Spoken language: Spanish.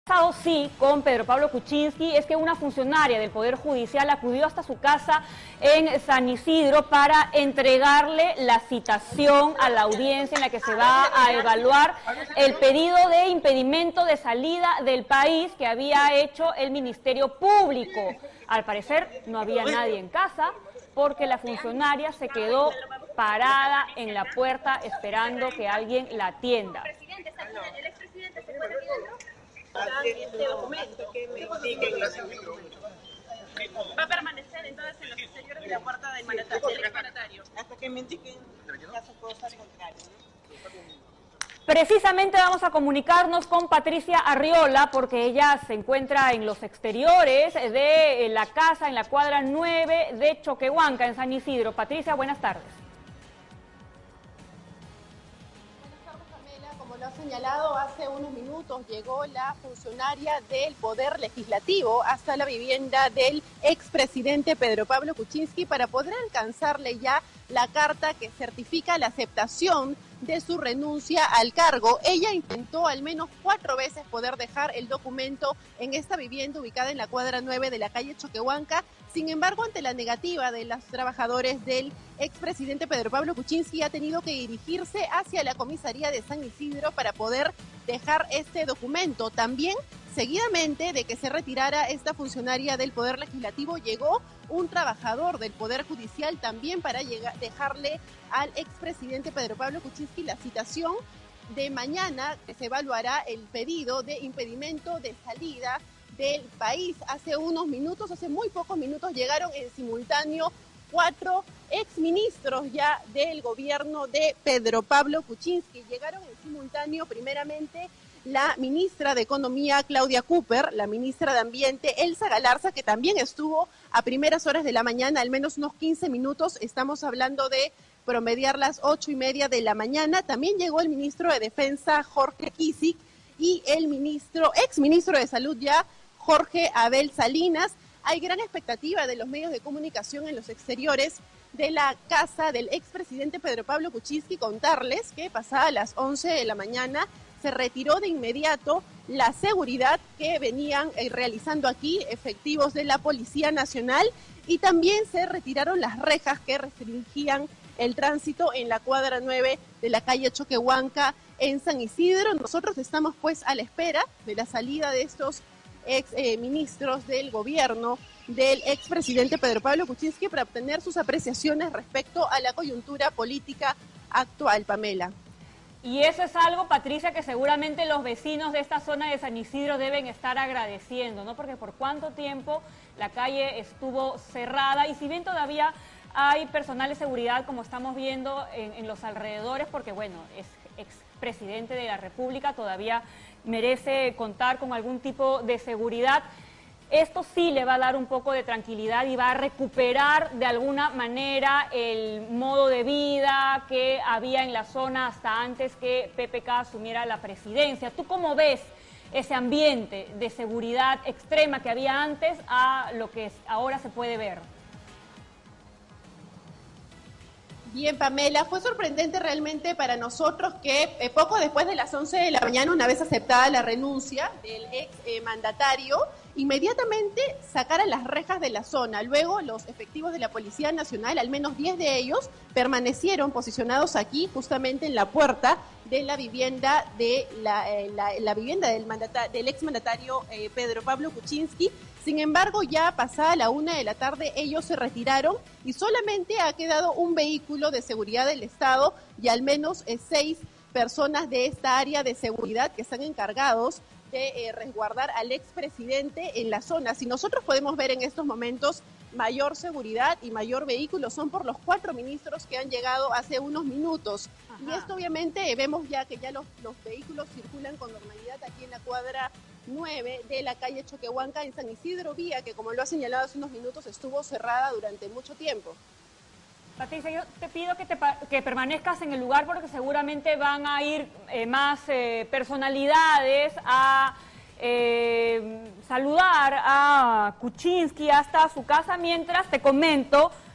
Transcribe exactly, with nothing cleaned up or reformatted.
Pasado sí con Pedro Pablo Kuczynski es que una funcionaria del Poder Judicial acudió hasta su casa en San Isidro para entregarle la citación a la audiencia en la que se va a evaluar el pedido de impedimento de salida del país que había hecho el Ministerio Público. Al parecer no había nadie en casa porque la funcionaria se quedó parada en la puerta esperando que alguien la atienda. Este documento que me indiquen los va a permanecer entonces en los exteriores de la puerta del mandatario hasta que me indiquen las cosas contrarias. Precisamente vamos a comunicarnos con Patricia Arriola porque ella se encuentra en los exteriores de la casa en la cuadra nueve de Choquehuanca en San Isidro. Patricia, buenas tardes. Como lo ha señalado, hace unos minutos llegó la funcionaria del Poder Legislativo hasta la vivienda del expresidente Pedro Pablo Kuczynski para poder alcanzarle ya la carta que certifica la aceptación de su renuncia al cargo. Ella intentó al menos cuatro veces poder dejar el documento en esta vivienda ubicada en la cuadra nueve de la calle Choquehuanca. Sin embargo, ante la negativa de los trabajadores del expresidente Pedro Pablo Kuczynski, ha tenido que dirigirse hacia la comisaría de San Isidro para poder dejar este documento. También, seguidamente de que se retirara esta funcionaria del Poder Legislativo, llegó un trabajador del Poder Judicial también para llegar, dejarle al expresidente Pedro Pablo Kuczynski la citación de mañana, que se evaluará el pedido de impedimento de salida del país. Hace unos minutos, hace muy pocos minutos, llegaron en simultáneo cuatro exministros ya del gobierno de Pedro Pablo Kuczynski. Llegaron en simultáneo primeramente la ministra de Economía, Claudia Cooper, la ministra de Ambiente, Elsa Galarza, que también estuvo a primeras horas de la mañana, al menos unos quince minutos, estamos hablando de promediar las ocho y media de la mañana. También llegó el ministro de Defensa, Jorge Kisic, y el ministro, exministro de Salud ya, Jorge Abel Salinas. Hay gran expectativa de los medios de comunicación en los exteriores de la casa del expresidente Pedro Pablo Kuczynski. Contarles que pasada las once de la mañana se retiró de inmediato la seguridad que venían eh, realizando aquí efectivos de la Policía Nacional, y también se retiraron las rejas que restringían el tránsito en la cuadra nueve de la calle Choquehuanca en San Isidro. Nosotros estamos pues a la espera de la salida de estos ex eh, ministros del gobierno del expresidente Pedro Pablo Kuczynski para obtener sus apreciaciones respecto a la coyuntura política actual, Pamela. Y eso es algo, Patricia, que seguramente los vecinos de esta zona de San Isidro deben estar agradeciendo, ¿no? Porque por cuánto tiempo la calle estuvo cerrada, y si bien todavía hay personal de seguridad, como estamos viendo en, en los alrededores, porque bueno, es expresidente de la República, todavía merece contar con algún tipo de seguridad. Esto sí le va a dar un poco de tranquilidad y va a recuperar de alguna manera el modo de vida que había en la zona hasta antes que P P K asumiera la presidencia. ¿Tú cómo ves ese ambiente de seguridad extrema que había antes a lo que ahora se puede ver? Bien, Pamela, fue sorprendente realmente para nosotros que eh, poco después de las once de la mañana, una vez aceptada la renuncia del ex eh, mandatario, inmediatamente sacaran las rejas de la zona. Luego los efectivos de la Policía Nacional, al menos diez de ellos, permanecieron posicionados aquí, justamente en la puerta de la vivienda de la, eh, la, la vivienda del, mandata, del exmandatario eh, Pedro Pablo Kuczynski. Sin embargo, ya pasada la una de la tarde, ellos se retiraron y solamente ha quedado un vehículo de seguridad del Estado y al menos eh, seis personas de esta área de seguridad que están encargados de eh, resguardar al expresidente en la zona. Si nosotros podemos ver en estos momentos mayor seguridad y mayor vehículo, son por los cuatro ministros que han llegado hace unos minutos. Ajá. Y esto obviamente vemos ya que ya los, los vehículos circulan con normalidad aquí en la cuadra nueve de la calle Choquehuanca en San Isidro, vía que, como lo ha señalado hace unos minutos, estuvo cerrada durante mucho tiempo. Patricia, yo te pido que, te, que permanezcas en el lugar porque seguramente van a ir eh, más eh, personalidades a eh, saludar a Kuczynski hasta su casa, mientras te comento